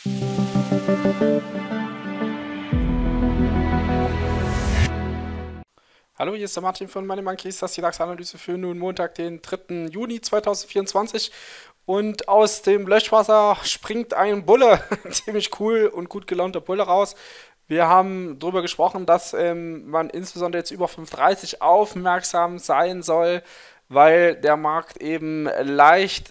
Hallo, hier ist der Martin von Money Monkeys, das ist die DAX-Analyse für nun Montag, den 3. Juni 2024. Und aus dem Löschwasser springt ein Bulle, ziemlich cool und gut gelaunter Bulle raus. Wir haben darüber gesprochen, dass man insbesondere jetzt über 5,30 aufmerksam sein soll, weil der Markt eben leicht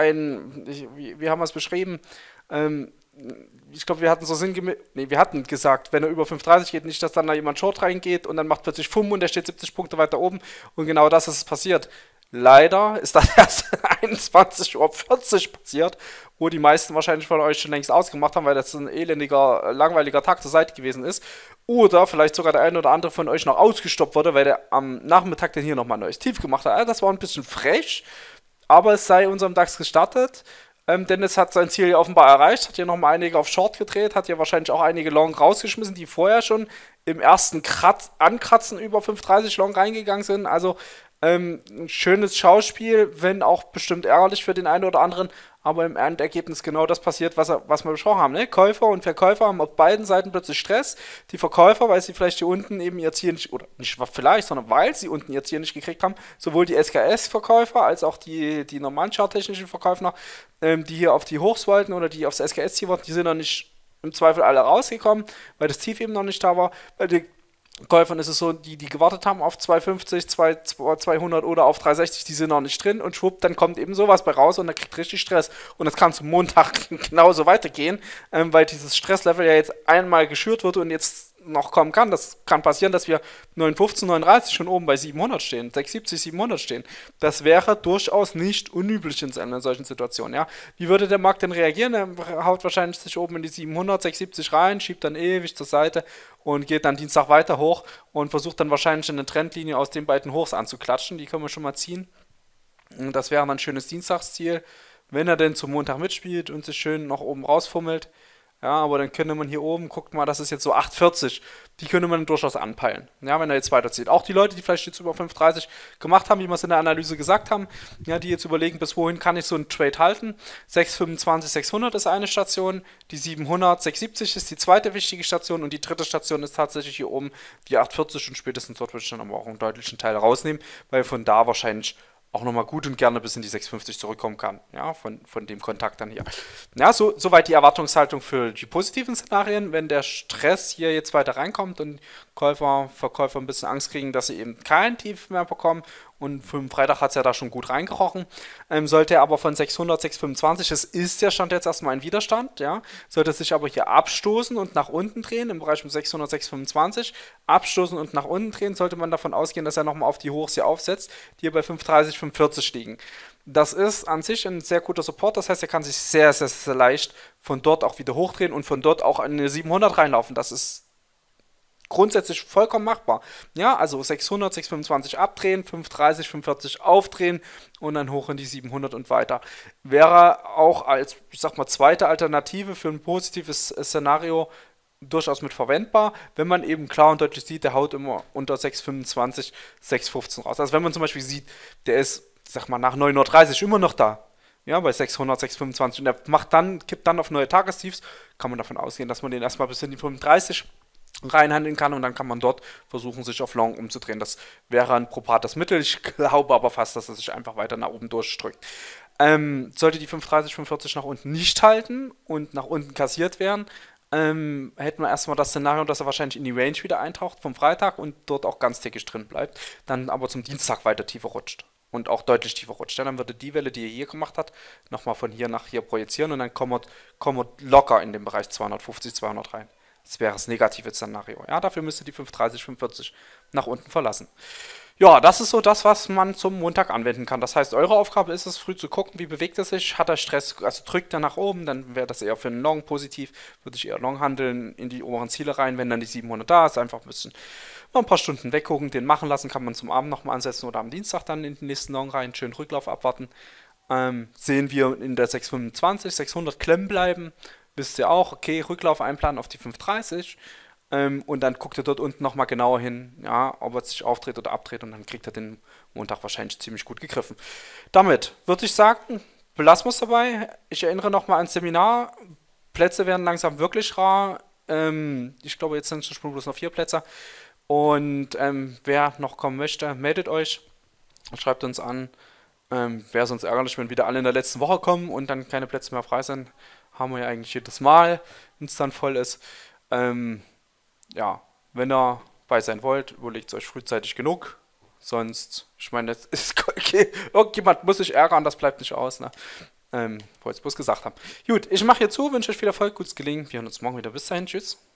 wie haben wir es beschrieben? Ähm, Ich glaube, wir hatten so sinngemäß, nee, wir hatten gesagt, wenn er über 5,30 geht, nicht, dass dann da jemand Short reingeht und dann macht plötzlich Fumm und der steht 70 Punkte weiter oben und genau das ist passiert. Leider ist das erst 21:40 Uhr passiert, wo die meisten wahrscheinlich von euch schon längst ausgemacht haben, weil das ein elendiger, langweiliger Tag zur Seite gewesen ist. Oder vielleicht sogar der eine oder andere von euch noch ausgestoppt wurde, weil der am Nachmittag dann hier nochmal ein neues Tief gemacht hat. Also das war ein bisschen frech, aber es sei unserem DAX gestartet. Dennis hat sein Ziel ja offenbar erreicht, hat hier nochmal einige auf Short gedreht, hat hier wahrscheinlich auch einige Long rausgeschmissen, die vorher schon im ersten Ankratzen über 5,30 Long reingegangen sind. Also ein schönes Schauspiel, wenn auch bestimmt ärgerlich für den einen oder anderen, aber im Endergebnis genau das passiert, was wir besprochen haben. Ne? Käufer und Verkäufer haben auf beiden Seiten plötzlich Stress. Die Verkäufer, weil sie vielleicht hier unten eben ihr Ziel nicht, oder nicht vielleicht, sondern weil sie unten ihr Ziel nicht gekriegt haben, sowohl die SKS-Verkäufer als auch die normalen charttechnischen Verkäufer, die hier auf die Hochs wollten oder die aufs SKS-Ziel wollten, die sind noch nicht im Zweifel alle rausgekommen, weil das Tief eben noch nicht da war. Bei den Käufern ist es so, die gewartet haben auf 250, 200 oder auf 360, die sind noch nicht drin und schwupp, dann kommt eben sowas bei raus und dann kriegt richtig Stress. Und das kann zum Montag genauso weitergehen, weil dieses Stresslevel ja jetzt einmal geschürt wird und jetzt noch kommen kann. Das kann passieren, dass wir 9,15, 9,30 schon oben bei 700 stehen, 6,70, 700 stehen. Das wäre durchaus nicht unüblich in einer solchen Situation. Ja? Wie würde der Markt denn reagieren? Er haut wahrscheinlich sich oben in die 700, 6,70 rein, schiebt dann ewig zur Seite und geht dann Dienstag weiter hoch und versucht dann wahrscheinlich eine Trendlinie aus den beiden Hochs anzuklatschen. Die können wir schon mal ziehen. Und das wäre dann ein schönes Dienstagsziel, wenn er denn zum Montag mitspielt und sich schön nach oben rausfummelt. Ja, aber dann könnte man hier oben, guckt mal, das ist jetzt so 8,40, die könnte man durchaus anpeilen. Ja, wenn er jetzt weiterzieht. Auch die Leute, die vielleicht jetzt über 5,30 gemacht haben, wie wir es in der Analyse gesagt haben, ja, die jetzt überlegen, bis wohin kann ich so einen Trade halten. 6,25, 600 ist eine Station, die 700, 6,70 ist die zweite wichtige Station und die dritte Station ist tatsächlich hier oben die 8,40 und spätestens dort würde ich dann aber auch einen deutlichen Teil rausnehmen, weil von da wahrscheinlich auch nochmal gut und gerne bis in die 6,50 zurückkommen kann, ja, von dem Kontakt dann hier. Ja, soweit die Erwartungshaltung für die positiven Szenarien. Wenn der Stress hier jetzt weiter reinkommt und Verkäufer ein bisschen Angst kriegen, dass sie eben kein Tief mehr bekommen und für den Freitag hat es ja da schon gut reingerochen, sollte er aber von 600, 625, das ist ja Stand jetzt erstmal ein Widerstand, ja, sollte sich aber hier abstoßen und nach unten drehen, im Bereich von 600, 625, abstoßen und nach unten drehen, sollte man davon ausgehen, dass er nochmal auf die Hochs hier aufsetzt, die hier bei 530, 540 liegen. Das ist an sich ein sehr guter Support, das heißt, er kann sich sehr, sehr, sehr leicht von dort auch wieder hochdrehen und von dort auch in eine 700 reinlaufen. Das ist grundsätzlich vollkommen machbar. Ja, also 600, 625 abdrehen, 530, 540 aufdrehen und dann hoch in die 700 und weiter. Wäre auch als, ich sag mal, zweite Alternative für ein positives Szenario durchaus mit verwendbar, wenn man eben klar und deutlich sieht, der haut immer unter 6,25, 6,15 raus. Also wenn man zum Beispiel sieht, der ist, ich sag mal, nach 9:30 Uhr immer noch da, ja, bei 600, 6,25 und der kippt dann auf neue Tagestiefs, kann man davon ausgehen, dass man den erstmal bis in die 35 reinhandeln kann und dann kann man dort versuchen, sich auf Long umzudrehen. Das wäre ein probates Mittel. Ich glaube aber fast, dass es sich einfach weiter nach oben durchdrückt. Sollte die 530, 45 nach unten nicht halten und nach unten kassiert werden, hätten wir erstmal das Szenario, dass er wahrscheinlich in die Range wieder eintaucht vom Freitag und dort auch ganztägig drin bleibt, dann aber zum Dienstag weiter tiefer rutscht und auch deutlich tiefer rutscht. Ja, dann würde die Welle, die er hier gemacht hat, nochmal von hier nach hier projizieren und dann kommen wir locker in den Bereich 250, 200 rein. Das wäre das negative Szenario. Ja, dafür müsste die 530, 45 nach unten verlassen. Ja, das ist so das, was man zum Montag anwenden kann. Das heißt, eure Aufgabe ist es, früh zu gucken, wie bewegt er sich, hat er Stress, also drückt er nach oben, dann wäre das eher für einen Long positiv, würde ich eher Long handeln, in die oberen Ziele rein, wenn dann die 700 da ist, einfach ein bisschen noch ein paar Stunden weggucken, den machen lassen, kann man zum Abend nochmal ansetzen oder am Dienstag dann in den nächsten Long rein, schön Rücklauf abwarten. Sehen wir in der 625, 600 klemmen bleiben, wisst ihr auch, okay, Rücklauf einplanen auf die 530, und dann guckt er dort unten nochmal genauer hin, ja, ob er sich aufdreht oder abdreht und dann kriegt er den Montag wahrscheinlich ziemlich gut gegriffen. Damit würde ich sagen, belassen wir es dabei. Ich erinnere nochmal ans Seminar. Plätze werden langsam wirklich rar. Ich glaube, jetzt sind es bloß noch 4 Plätze. Und wer noch kommen möchte, meldet euch, schreibt uns an. Wäre sonst ärgerlich, wenn wieder alle in der letzten Woche kommen und dann keine Plätze mehr frei sind. Haben wir ja eigentlich jedes Mal, wenn es dann voll ist. Ähm, ja, wenn ihr bei sein wollt, überlegt es euch frühzeitig genug. Sonst, ich meine, das ist okay. Irgendjemand muss sich ärgern, das bleibt nicht aus, ne? Wollte ich bloß gesagt haben. Gut, ich mache hier zu, wünsche euch viel Erfolg, gutes Gelingen. Wir hören uns morgen wieder. Bis dahin, tschüss.